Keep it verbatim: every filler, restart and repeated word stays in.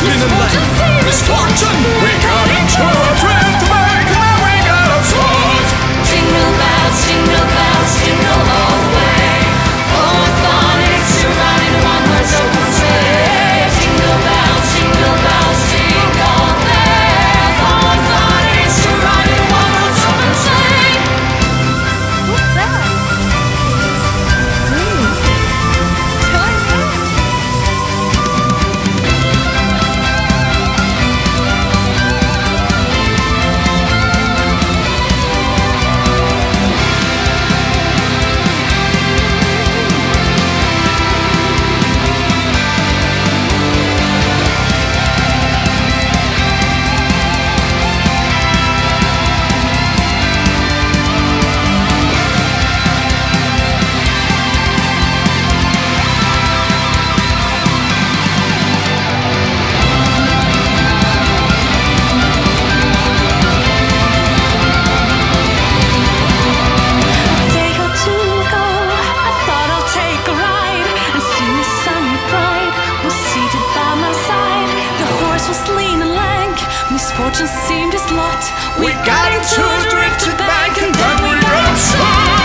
lean and lame. Misfortune, we got into a drift bank, and then we got upset. Jingle bells, jingle bells, jingle all the way. Oh, what fun it is to ride in one horse open sleigh. Jingle bells, jingle bells, jingle bells. Oh, what fun it is to ride in one horse open sleigh. What's that? Misfortune seemed his lot. We got into a drifted bank, and then we got upset.